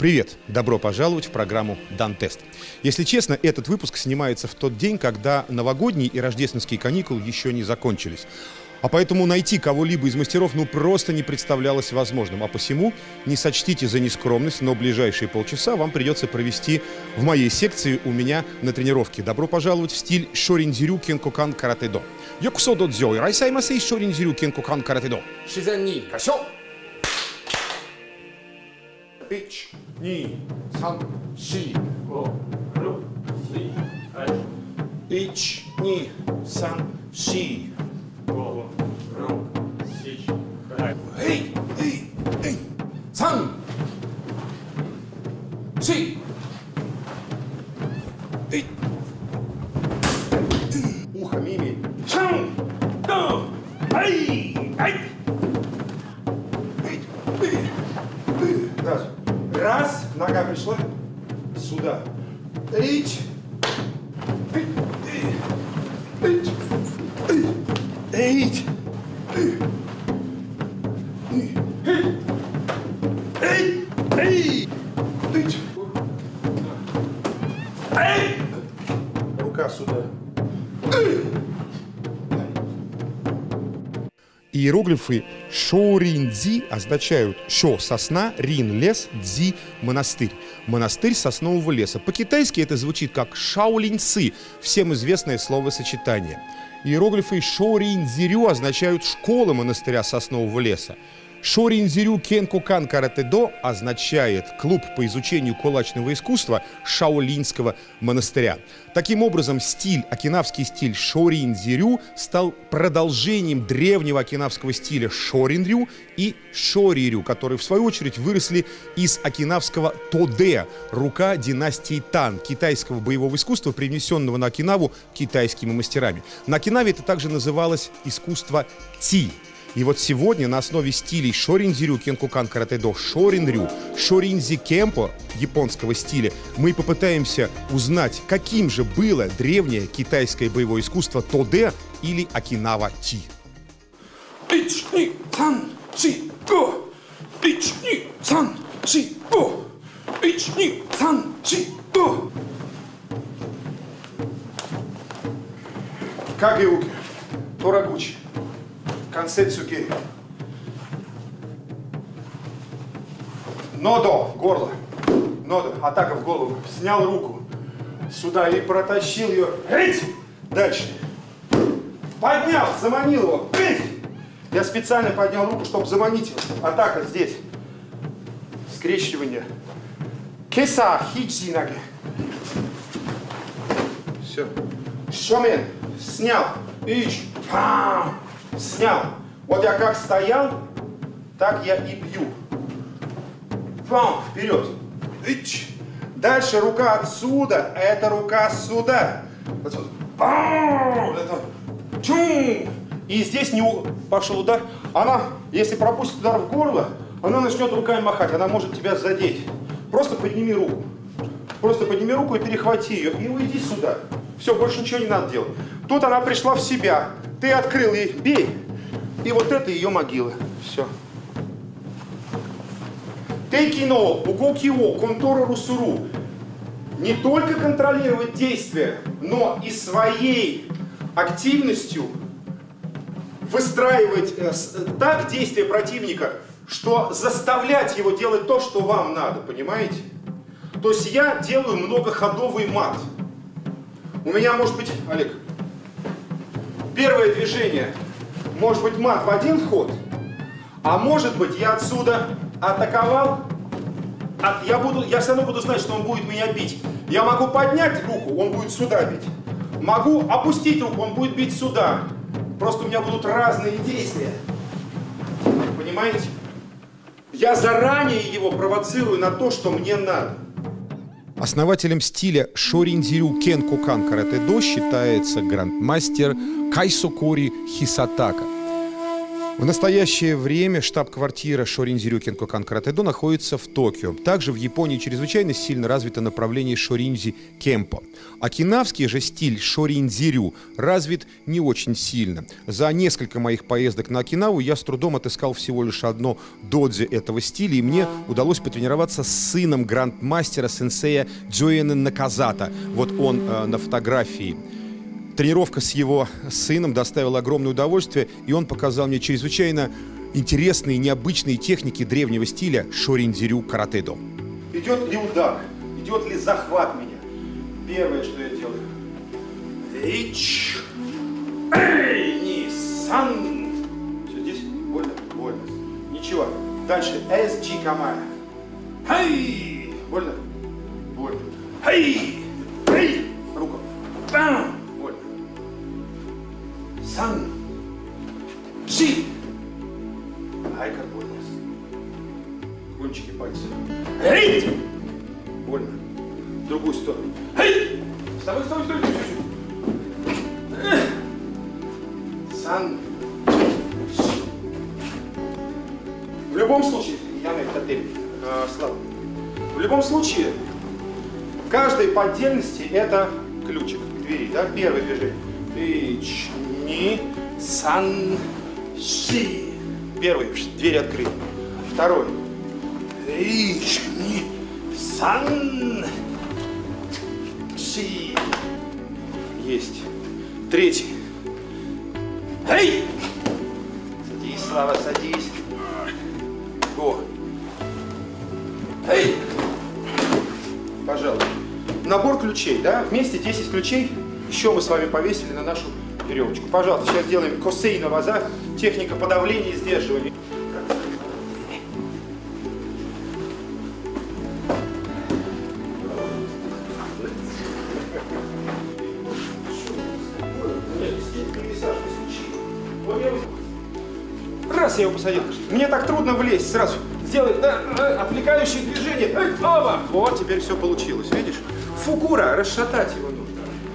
Привет! Добро пожаловать в программу «Дантест». Если честно, этот выпуск снимается в тот день, когда новогодние и рождественские каникулы еще не закончились. А поэтому найти кого-либо из мастеров просто не представлялось возможным. А посему не сочтите за нескромность, но ближайшие полчаса вам придется провести в моей секции у меня на тренировке. Добро пожаловать в стиль Шорин-дзирю Кенкокан Каратэ-до. Йокусо додзё и райсаймасэй Шорин-дзирю Кенкокан Каратэ-до. 自然に合唱 1, 2, 3, 4, 5, 6, 7, 1, 2, 3, 4, 5, 6, 7, 8, 3, 4, ухо, мими. Шан, да, ай, ай. Даже. Раз, нога пришла сюда. Рич. Рука сюда. Иероглифы шорин-дзи означают шо – сосна, рин – лес, дзи – монастырь. Монастырь соснового леса. По-китайски это звучит как шаолинь-цы, всем известное словосочетание. Иероглифы шорин-дзирю означают школа монастыря соснового леса. Шорин-дзирю Кенкокан Каратэ-до означает клуб по изучению кулачного искусства Шаолиньского монастыря. Таким образом, окинавский стиль Шорин-дзирю стал продолжением древнего окинавского стиля Шорин-рю и Шори-рю, которые в свою очередь выросли из окинавского Тодэ, рука династии Тан, китайского боевого искусства, привнесенного на Окинаву китайскими мастерами. На Окинаве это также называлось искусство Ти. И вот сегодня на основе стилей Шорин-дзирю Кенкокан Каратэ-до, Шорин-рю, Шорин-дзи Кемпо японского стиля мы попытаемся узнать, каким же было древнее китайское боевое искусство Тодэ или Окинава Ти. 1, 2, 3, 4, 5. 1, 2, 3, 4. 1, 2, 3, 4. Кагеуки, Торагучи. Кансэцуки. Нодо, горло. Нодо, атака в голову. Снял руку сюда и протащил ее. Эть! Дальше. Поднял, заманил его. Эть! Я специально поднял руку, чтобы заманить его. Атака здесь. Скрещивание. Кеса, хичинаги. Все. Шомен. Снял. Ич. Пам. Снял. Вот я как стоял, так я и бью. Пам, вперед. Ич. Дальше рука отсюда, а эта рука сюда. Пам. Чум. И здесь не пошел удар. Она, если пропустит удар в горло, она начнет руками махать. Она может тебя задеть. Просто подними руку. Просто подними руку и перехвати ее. И уйди сюда. Все, больше ничего не надо делать. Тут она пришла в себя. Ты открыл ей, бей. И вот это ее могила. Все. Тейкино, угокио, контору русуру. Не только контролировать действия, но и своей активностью выстраивать так действия противника, что заставлять его делать то, что вам надо, понимаете? То есть я делаю многоходовый мат. У меня может быть, Олег, первое движение, может быть мат в один ход, а может быть я отсюда атаковал, я все равно буду знать, что он будет меня бить. Я могу поднять руку, он будет сюда бить. Могу опустить руку, он будет бить сюда. Просто у меня будут разные действия. Понимаете? Я заранее его провоцирую на то, что мне надо. Основателем стиля Шорин-дзирю Кенкокан Каратэ-до считается грандмастер Кайсокори Хисатака. В настоящее время штаб-квартира Шорин-дзирю Кенкокан Каратэ-до находится в Токио. Также в Японии чрезвычайно сильно развито направление Шоринзи Кемпо. Окинавский же стиль Шорин-дзирю развит не очень сильно. За несколько моих поездок на Окинаву я с трудом отыскал всего лишь одно додзи этого стиля, и мне удалось потренироваться с сыном грандмастера сенсея Дзюэна Наказата. Вот он на фотографии. Тренировка с его сыном доставила огромное удовольствие, и он показал мне чрезвычайно интересные, необычные техники древнего стиля Шорин-дзирю Каратэ-до. Идет ли удар? Идет ли захват меня? Первое, что я делаю. Ич. Эй, Нисан. Все здесь? Больно? Больно. Ничего. Дальше. SG Камая. Хей. Больно? Больно. Хей. Хей. Руку. Бам. Сан, Си. Ай, как больно. Кончики пальцев. Эй! Больно. В другую сторону. Эй! Вставай, вставай, вставай. Сан, Си. В любом случае, я на этот отель, Слава, в любом случае, каждый по отдельности это ключик к двери, да? Первое движение. Ич. Ни, сан, си. Первый, дверь открыта. Второй. Ич, ни, сан, си. Есть. Третий. Эй! Садись, Слава, садись. Го. Эй! Пожалуйста. Набор ключей, да? Вместе 10 ключей. Еще мы с вами повесили на нашу веревочку. Пожалуйста, сейчас делаем косей на ваза, техника подавления и сдерживания. Раз я его посадил. Мне так трудно влезть сразу. Сделай отвлекающее движение. Оба! Вот, теперь все получилось. Видишь? Фугура, расшатать его нужно.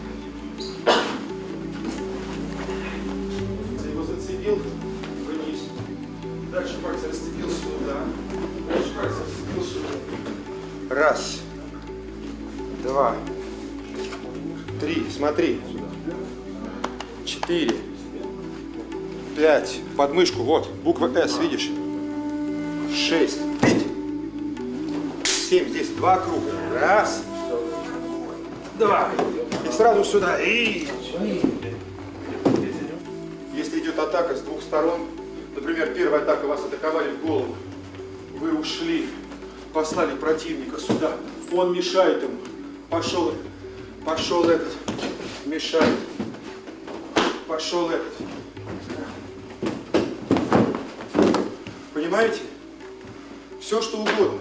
Вниз. Дальше пальцы расцепил сюда. Дальше пальцы расцепил сюда. Раз. Два. Три. Смотри. Четыре. 5. Подмышку. Вот. Буква С. Видишь? 6. 7. Здесь 2 круга. Раз. 2. И сразу сюда. Если идет атака с двух сторон, например, первая атака, вас атаковали в голову, вы ушли, послали противника сюда, он мешает ему, пошел этот, мешает, пошел этот. Понимаете? Все, что угодно.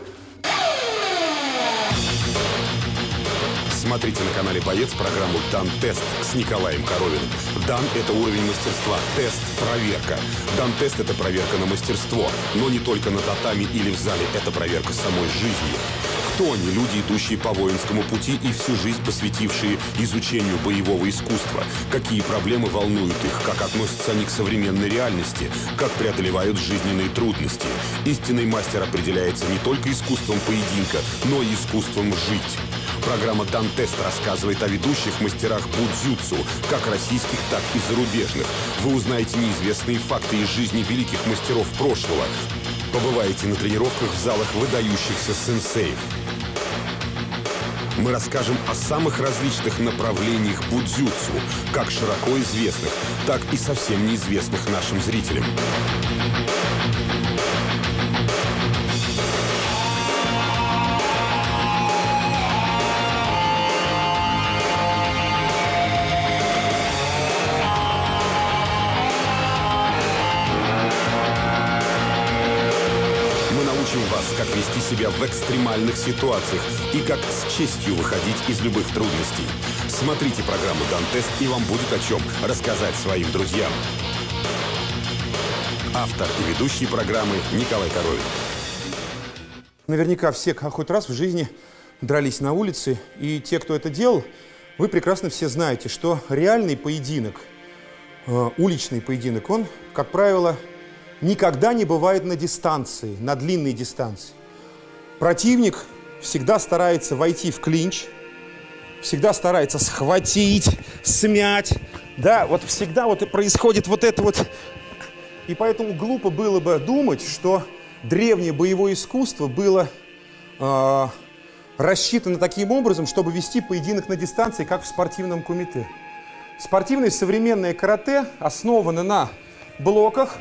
Смотрите на канале «Боец» программу «Дан-тест» с Николаем Коровиным. Дан – это уровень мастерства, тест – проверка. Дан-тест – это проверка на мастерство, но не только на татами или в зале, это проверка самой жизни. Кто они, люди, идущие по воинскому пути и всю жизнь посвятившие изучению боевого искусства? Какие проблемы волнуют их, как относятся они к современной реальности, как преодолевают жизненные трудности? Истинный мастер определяется не только искусством поединка, но и искусством жить. Программа «Дан-тест» рассказывает о ведущих мастерах будзюцу, как российских, так и зарубежных. Вы узнаете неизвестные факты из жизни великих мастеров прошлого. Побываете на тренировках в залах выдающихся сенсеев. Мы расскажем о самых различных направлениях будзюцу, как широко известных, так и совсем неизвестных нашим зрителям. Как вести себя в экстремальных ситуациях и как с честью выходить из любых трудностей. Смотрите программу «Дан-тест», и вам будет о чем рассказать своим друзьям. Автор и ведущий программы Николай Коровин. Наверняка все хоть раз в жизни дрались на улице, и те, кто это делал, вы прекрасно все знаете, что реальный поединок, уличный поединок, он, как правило, никогда не бывает на дистанции, на длинной дистанции. Противник всегда старается войти в клинч, всегда старается схватить, смять. Да, вот всегда вот и происходит вот это вот. И поэтому глупо было бы думать, что древнее боевое искусство было рассчитано таким образом, чтобы вести поединок на дистанции, как в спортивном кумите. Спортивное современное карате основано на блоках,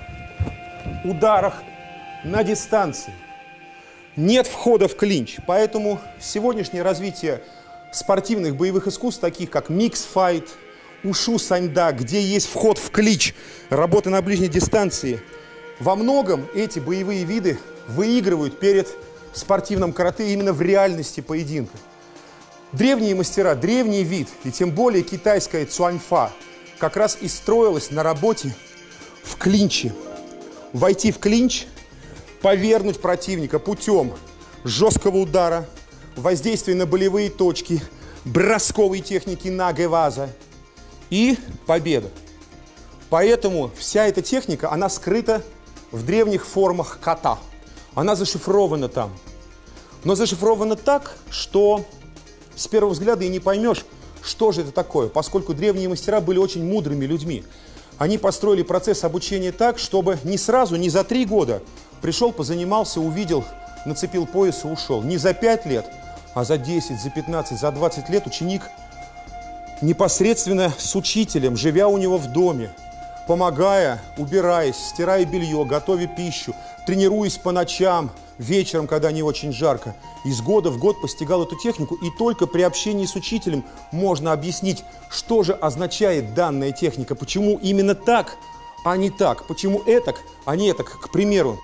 ударах на дистанции. Нет входа в клинч. Поэтому сегодняшнее развитие спортивных боевых искусств, таких как микс-файт, ушу саньда, где есть вход в клинч, работа на ближней дистанции, во многом эти боевые виды выигрывают перед спортивным карате именно в реальности поединка. Древние мастера, древний вид, и тем более китайская цюаньфа, как раз и строилась на работе в клинче. Войти в клинч, повергнуть противника путем жесткого удара, воздействия на болевые точки, бросковой техники нагэ-ваза и победа. Поэтому вся эта техника, она скрыта в древних формах ката. Она зашифрована там. Но зашифрована так, что с первого взгляда и не поймешь, что же это такое, поскольку древние мастера были очень мудрыми людьми. Они построили процесс обучения так, чтобы не сразу, не за 3 года пришел, позанимался, увидел, нацепил пояс и ушел. Не за 5 лет, а за 10, за 15, за 20 лет ученик непосредственно с учителем, живя у него в доме, помогая, убираясь, стирая белье, готовя пищу, тренируясь по ночам, вечером, когда не очень жарко, из года в год постигал эту технику, и только при общении с учителем можно объяснить, что же означает данная техника, почему именно так, а не так, почему этак, а не этак. К примеру,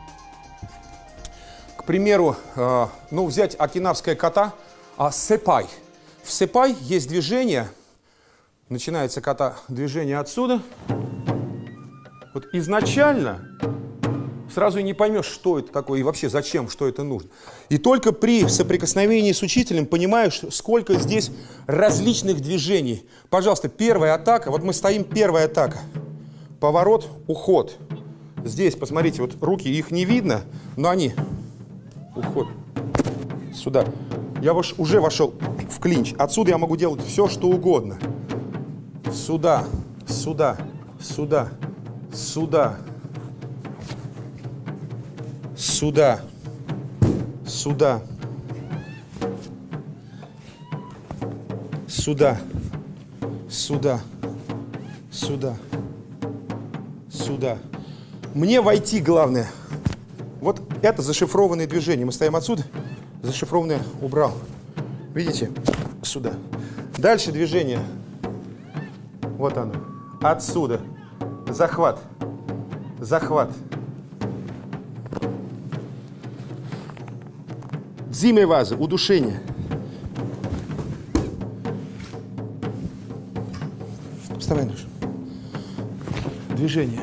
взять окинавское ката, сэпай. В сэпай есть движение, начинается ката движение отсюда. Вот изначально сразу и не поймешь, что это такое и вообще зачем, что это нужно. И только при соприкосновении с учителем понимаешь, сколько здесь различных движений. Пожалуйста, первая атака. Вот мы стоим, первая атака. Поворот, уход. Здесь, посмотрите, вот руки, их не видно, но они... Уход. Сюда. Я уже вошел в клинч. Отсюда я могу делать все, что угодно. Сюда, сюда, сюда, сюда. Сюда, сюда, сюда, сюда, сюда, сюда. Мне войти главное. Вот это зашифрованное движение. Мы стоим отсюда, зашифрованное убрал. Видите? Сюда. Дальше движение. Вот оно. Отсюда. Захват. Захват. Дзиме-ваза, удушение. Вставай, Андрюш. Движение.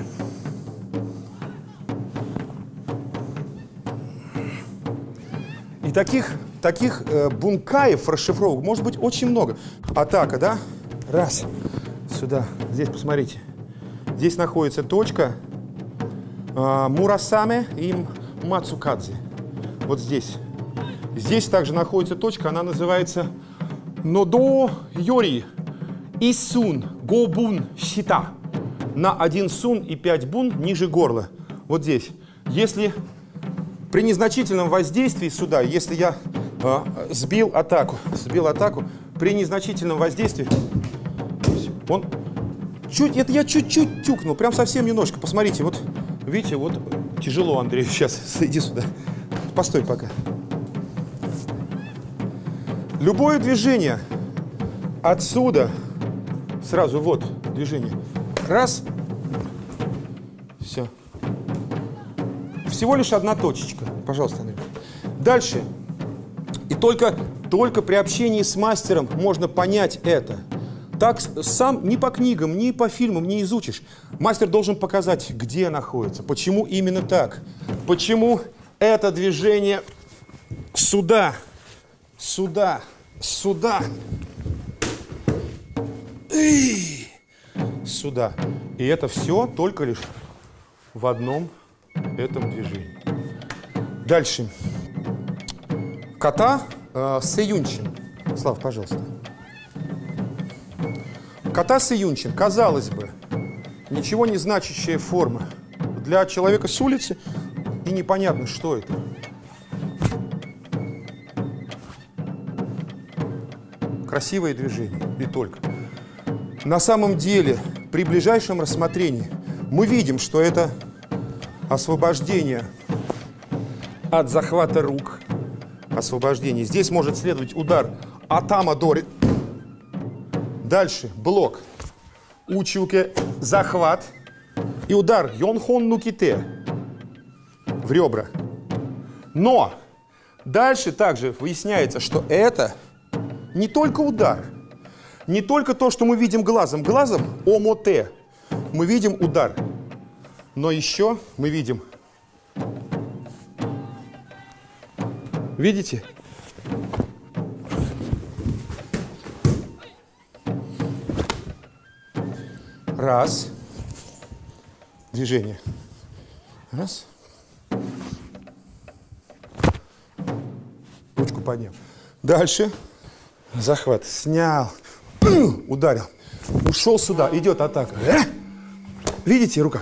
И таких бункаев, расшифровок может быть очень много. Атака, да? Раз. Сюда. Здесь, посмотрите. Здесь находится точка Мурасаме и Мацукадзе. Вот здесь. Здесь также находится точка, она называется Нодо Йори Исун Гобун Щита. На 1 сун и 5 бун ниже горла. Вот здесь. Если при незначительном воздействии сюда, если я сбил атаку, при незначительном воздействии, он это я чуть-чуть тюкнул, прям совсем немножко. Посмотрите, вот видите, вот тяжело, Андрей, сейчас, иди сюда. Постой пока. Любое движение отсюда, сразу вот движение, раз, все. Всего лишь одна точечка, пожалуйста, Андрей. Дальше. И только при общении с мастером можно понять это. Так сам ни по книгам, ни по фильмам не изучишь. Мастер должен показать, где находится, почему именно так, почему это движение сюда, сюда, сюда, сюда. И это все только лишь в одном этом движении. Дальше. Ката Сэюнчин. Слав, пожалуйста. Ката Сэюнчин, казалось бы, ничего не значащая форма. Для человека с улицы и непонятно, что это. Красивое движение, и только. На самом деле, при ближайшем рассмотрении мы видим, что это освобождение от захвата рук. Освобождение. Здесь может следовать удар Атама Дори. Дальше блок. Училке захват. И удар Йонхон Нуките в ребра. Но дальше также выясняется, что это не только удар, не только то, что мы видим глазом. Глазом омоте мы видим удар, но еще мы видим, видите? Раз. Движение. Раз. Ручку поднял. Дальше. Захват. Снял. Ударил. Ушел сюда. Идет атака. Видите, рука.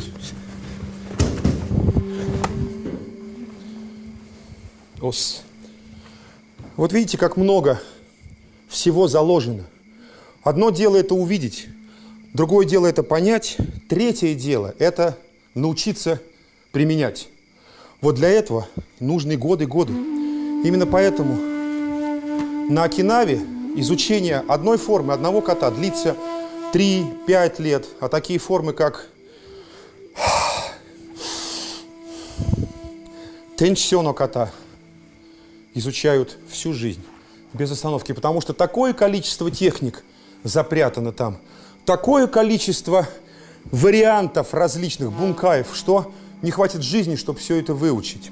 Ос. Вот видите, как много всего заложено. Одно дело это увидеть. Другое дело это понять, третье дело это научиться применять. Вот для этого нужны годы. Именно поэтому на Окинаве изучение одной формы, одного ката длится 3-5 лет, а такие формы, как тенчсёно ката, изучают всю жизнь без остановки, потому что такое количество техник запрятано там, такое количество вариантов различных бункаев, что не хватит жизни, чтобы все это выучить.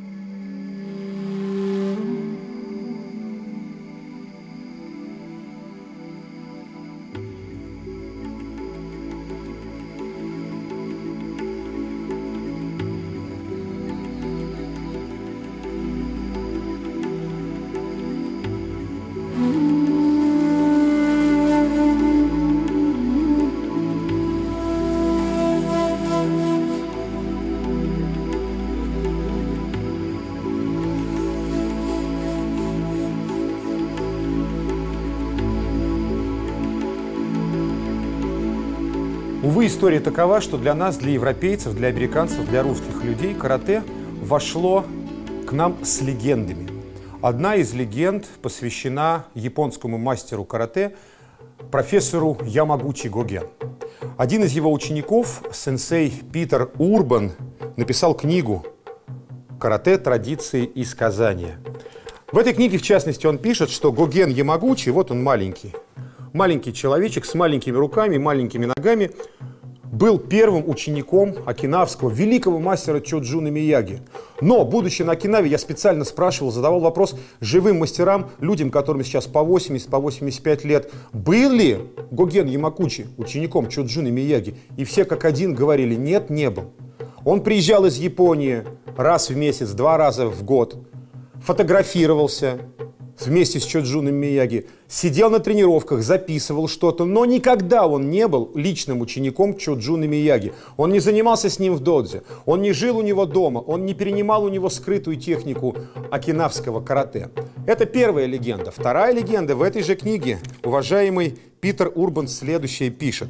Увы, история такова, что для нас, для европейцев, для американцев, для русских людей карате вошло к нам с легендами. Одна из легенд посвящена японскому мастеру карате, профессору Ямагучи Гоген. Один из его учеников, сенсей Питер Урбан, написал книгу «Карате. Традиции и сказания». В этой книге, в частности, он пишет, что Гоген Ямагучи, вот он маленький человечек с маленькими руками, маленькими ногами, был первым учеником окинавского великого мастера Чоджуна Мияги. Но, будучи на Окинаве, я специально спрашивал, задавал вопрос живым мастерам, людям, которым сейчас по 80, по 85 лет, был ли Гоген Ямагучи учеником Чоджуна Мияги? И все как один говорили, нет, не был. Он приезжал из Японии раз в месяц, 2 раза в год, фотографировался вместе с Чоджуном Мияги, сидел на тренировках, записывал что-то, но никогда он не был личным учеником Чоджуна Мияги. Он не занимался с ним в додзе, он не жил у него дома, он не перенимал у него скрытую технику окинавского карате. Это первая легенда. Вторая легенда в этой же книге. Уважаемый Питер Урбан следующее пишет.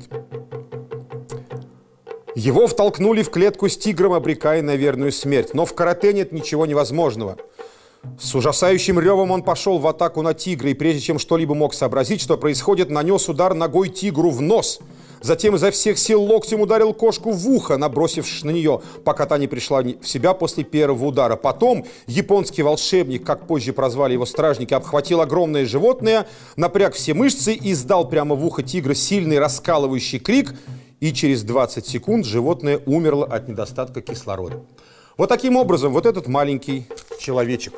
Его втолкнули в клетку с тигром, обрекая на верную смерть. Но в карате нет ничего невозможного. С ужасающим ревом он пошел в атаку на тигра, и прежде чем что-либо мог сообразить, что происходит, нанес удар ногой тигру в нос. Затем изо всех сил локтем ударил кошку в ухо, набросившись на нее, пока та не пришла в себя после первого удара. Потом японский волшебник, как позже прозвали его стражники, обхватил огромное животное, напряг все мышцы и издал прямо в ухо тигра сильный раскалывающий крик, и через 20 секунд животное умерло от недостатка кислорода. Вот таким образом вот этот маленький человечек,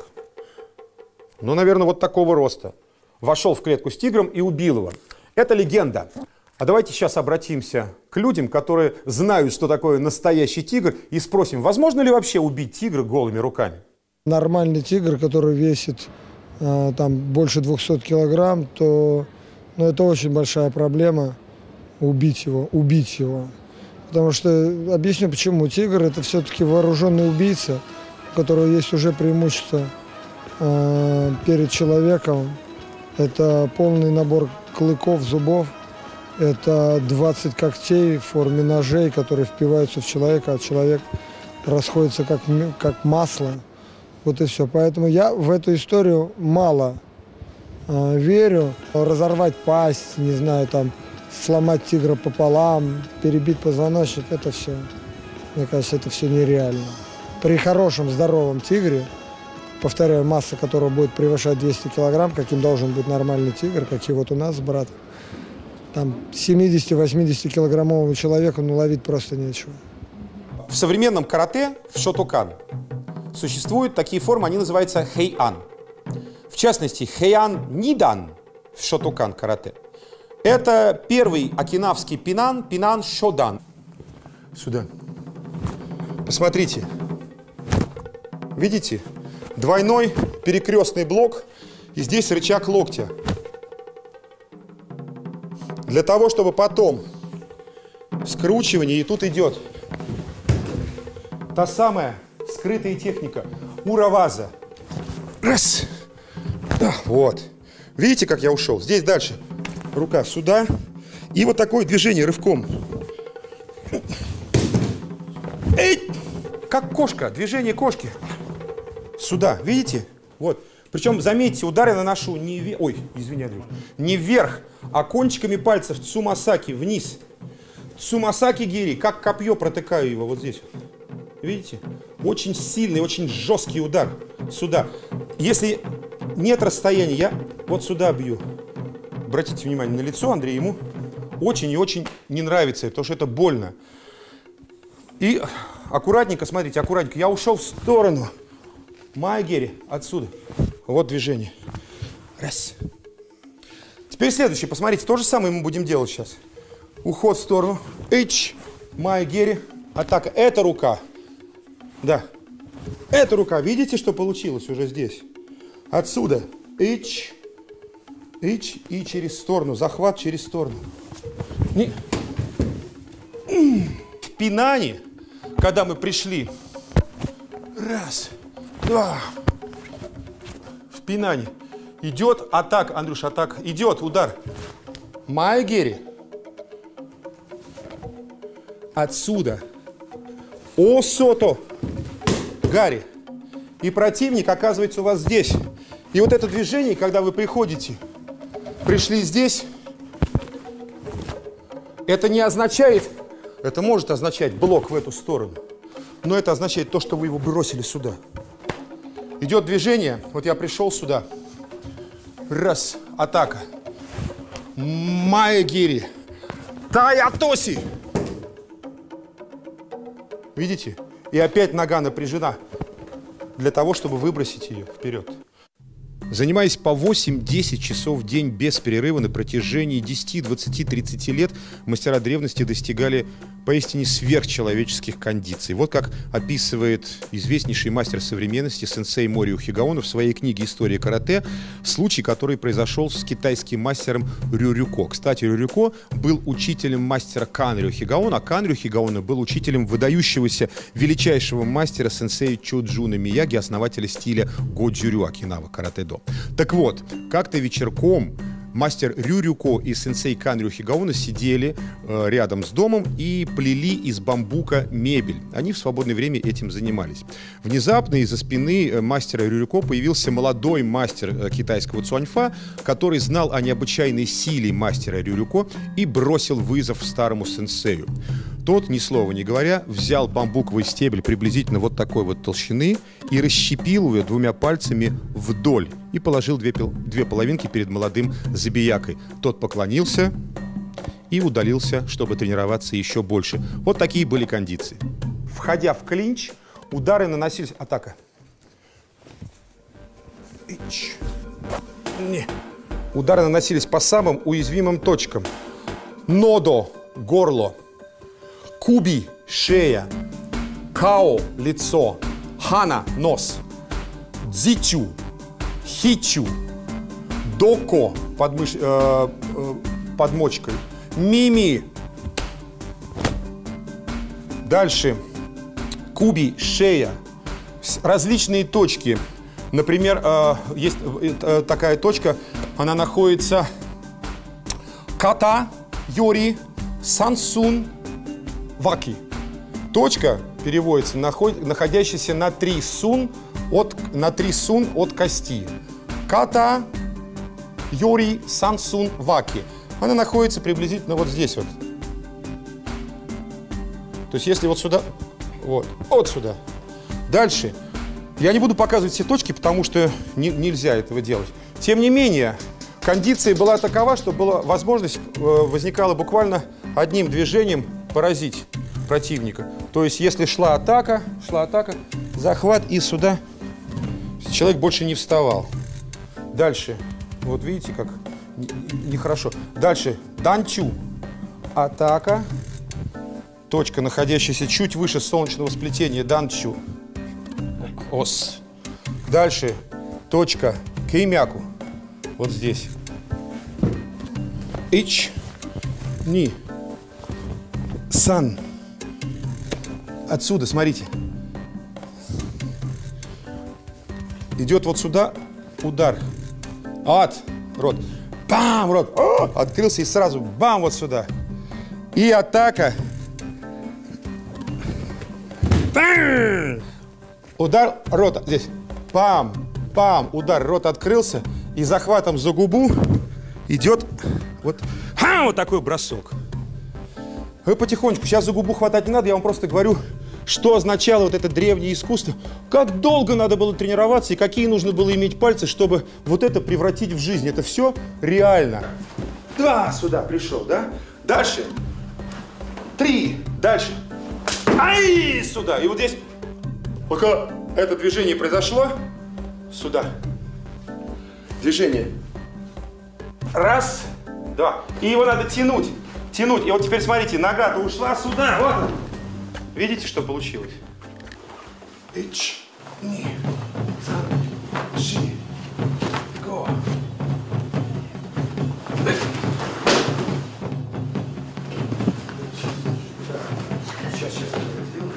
ну, наверное, вот такого роста, вошел в клетку с тигром и убил его. Это легенда. А давайте сейчас обратимся к людям, которые знают, что такое настоящий тигр, и спросим, возможно ли вообще убить тигра голыми руками? Нормальный тигр, который весит там больше 200 килограмм, то это очень большая проблема убить его. Потому что, объясню почему, тигр это все-таки вооруженный убийца, у которого есть уже преимущество перед человеком. Это полный набор клыков, зубов. Это 20 когтей в форме ножей, которые впиваются в человека, а человек расходится как масло. Вот и все. Поэтому я в эту историю мало верю. Разорвать пасть, не знаю, там, сломать тигра пополам, перебить позвоночник, это все, мне кажется, это все нереально. При хорошем, здоровом тигре, повторяю, масса которого будет превышать 200 килограмм, каким должен быть нормальный тигр, какие вот у нас с братом, там 70-80 килограммовому человеку ловить просто нечего. В современном карате, в шотокан, существуют такие формы, они называются хэйан. В частности, хэйан нидан в шотокан карате. Это первый окинавский пинан, пинан шодан. Сюда. Посмотрите. Видите? Двойной перекрестный блок, и здесь рычаг локтя. Для того, чтобы потом скручивание, и тут идет та самая скрытая техника ураваза. Раз. Вот. Видите, как я ушел? Здесь дальше. Рука сюда. И вот такое движение рывком. Эй! Как кошка. Движение кошки. Сюда. Видите? Вот. Причем, заметьте, удар я наношу не вверх. Ой, извини, Андрюш. Не вверх, а кончиками пальцев цумасаки вниз. Цумасаки гири. Как копье протыкаю его вот здесь. Видите? Очень сильный, очень жесткий удар. Сюда. Если нет расстояния, я вот сюда бью. Обратите внимание на лицо Андрея, ему очень и очень не нравится, потому что это больно. И аккуратненько, смотрите, аккуратненько. Я ушел в сторону. Майгери, отсюда. Вот движение. Раз. Теперь следующее, посмотрите, то же самое мы будем делать сейчас. Уход в сторону. Эйч. Майгери. Атака. Это рука. Да. Это рука. Видите, что получилось уже здесь? Отсюда. Эйч. Эйч. И через сторону. Захват через сторону. В пинане, когда мы пришли. Раз. Два. В пинане. Идет атака. Андрюш, атака. Идет удар. Майгери. Отсюда. Осото. Гарри. И противник оказывается у вас здесь. И вот это движение, когда вы приходите, пришли здесь, это не означает, это может означать блок в эту сторону, но это означает то, что вы его бросили сюда. Идет движение, вот я пришел сюда, раз, атака, Майгири, Таятоси. Видите? И опять нога напряжена для того, чтобы выбросить ее вперед. Занимаясь по 8-10 часов в день без перерыва на протяжении 10, 20, 30 лет, мастера древности достигали поистине сверхчеловеческих кондиций. Вот как описывает известнейший мастер современности сенсей Морио Хигаоно в своей книге «История карате» случай, который произошел с китайским мастером Рюрюко. Кстати, Рюрюко был учителем мастера Канрю Хигаоно, а Канрю Хигаоно был учителем выдающегося величайшего мастера сенсея Чоджуна Мияги, основателя стиля Годжурю Окинава карате-до. Так вот, как-то вечерком мастер Рюрюко и сенсей Канрю Хигаоно сидели рядом с домом и плели из бамбука мебель. Они в свободное время этим занимались. Внезапно из-за спины мастера Рюрюко появился молодой мастер китайского цуаньфа, который знал о необычайной силе мастера Рюрюко и бросил вызов старому сенсею. Тот, ни слова не говоря, взял бамбуковый стебель приблизительно вот такой вот толщины и расщепил ее двумя пальцами вдоль и положил две половинки перед молодым забиякой. Тот поклонился и удалился, чтобы тренироваться еще больше. Вот такие были кондиции. Входя в клинч, удары наносились... Атака. Удары наносились по самым уязвимым точкам. Нодо – горло. Куби – шея. Као – лицо. Хана – нос. Дзичу – хичу. Доко – подмочкой. Мими. Дальше. Куби – шея. Различные точки. Например, есть такая точка, она находится Ката, Йори, Сансун, Ваки. Точка переводится, находящаяся на 3 сун от кости. Ката, Йори, Сансун, Ваки. Она находится приблизительно вот здесь вот. То есть если вот сюда, вот сюда. Дальше. Я не буду показывать все точки, потому что нельзя этого делать. Тем не менее, кондиция была такова, что была возможность, возникала буквально одним движением поразить противника. То есть, если шла атака, захват и сюда человек больше не вставал. Дальше. Вот видите, как нехорошо. Дальше. Данчу. Атака. Точка, находящаяся чуть выше солнечного сплетения. Данчу. Ос. Дальше точка кеймяку. Вот здесь. Ич. Ни. Сан. Отсюда, смотрите. Идет вот сюда удар. Ат. Рот. Бам! Рот. Открылся и сразу бам! Вот сюда. И атака. Бам! Удар, рот здесь, пам, пам, удар, рот открылся, и захватом за губу идет вот такой бросок. Вы потихонечку, сейчас за губу хватать не надо, я вам просто говорю, что означало вот это древнее искусство, как долго надо было тренироваться и какие нужно было иметь пальцы, чтобы вот это превратить в жизнь. Это все реально. 2, сюда пришел, да? Дальше. 3, дальше. Ай, сюда. И вот здесь... Пока это движение произошло, сюда. Движение. 1, 2. И его надо тянуть. Тянуть. И вот теперь смотрите, нога-то ушла сюда. Вот он. Видите, что получилось? Ич, ни, сан, ши, го. Сейчас я сделаю.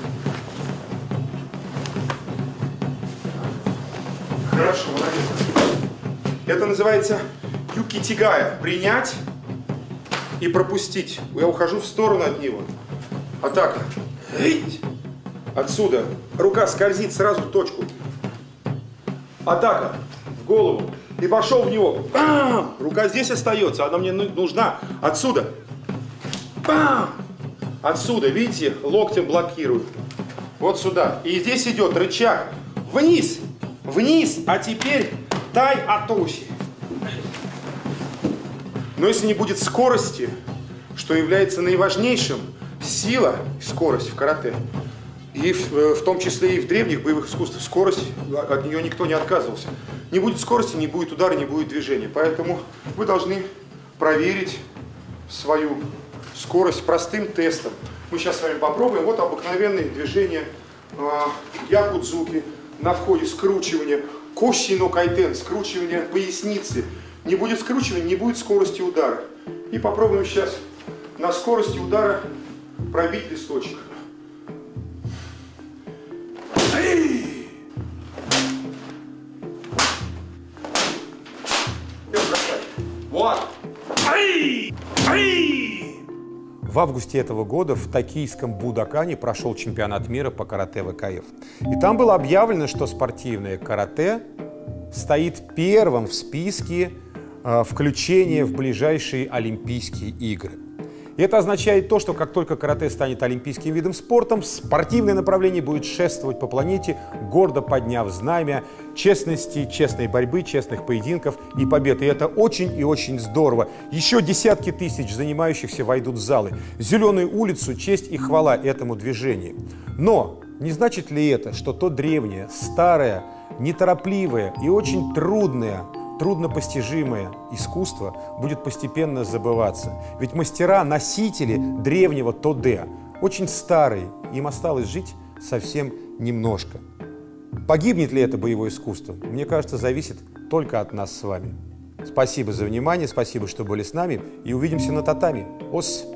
Хорошо, молодец. Это называется юкитигая. Принять и пропустить. Я ухожу в сторону от него. Атака. Отсюда. Рука скользит сразу в точку. Атака. В голову. И пошел в него. Бам! Рука здесь остается. Она мне нужна. Отсюда. Бам! Отсюда. Видите? Локтем блокирую. Вот сюда. И здесь идет рычаг. Вниз. Вниз. А теперь тай атоши. Но если не будет скорости, что является наиважнейшим, сила, скорость в карате, и в том числе и в древних боевых искусствах, скорость, от нее никто не отказывался. Не будет скорости, не будет удара, не будет движения. Поэтому вы должны проверить свою скорость простым тестом. Мы сейчас с вами попробуем. Вот обыкновенные движения якудзуки. На входе скручивание. Косино кайтен, скручивание поясницы. Не будет скручивания, не будет скорости удара. И попробуем сейчас на скорости удара пробить листочек. Вот. В августе этого года в токийском Будокане прошел чемпионат мира по карате ВКФ. И там было объявлено, что спортивное карате стоит первым в списке включения в ближайшие Олимпийские игры. И это означает то, что как только карате станет олимпийским видом спорта, спортивное направление будет шествовать по планете, гордо подняв знамя честности, честной борьбы, честных поединков и побед. И это очень и очень здорово. Еще десятки тысяч занимающихся войдут в залы. Зеленую улицу, честь и хвала этому движению. Но не значит ли это, что то древнее, старое, неторопливое и очень трудное труднопостижимое искусство будет постепенно забываться. Ведь мастера – носители древнего Тодэ, очень старые, им осталось жить совсем немножко. Погибнет ли это боевое искусство? Мне кажется, зависит только от нас с вами. Спасибо за внимание, спасибо, что были с нами, и увидимся на татами. Ос!